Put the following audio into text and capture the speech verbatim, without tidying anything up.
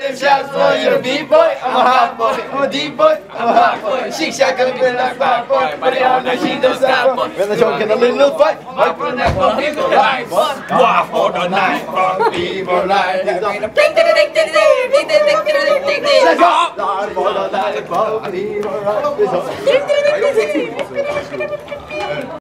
a shot boy, you're a B-boy, I'm a hot boy, I'm a D-boy, I'm a hot boy. She shot gonna be like fat boy, but they all know she does that boy. When they're choking a little fight, I put that for people life. War for the night, for people life. Let's go! For the night, for people life.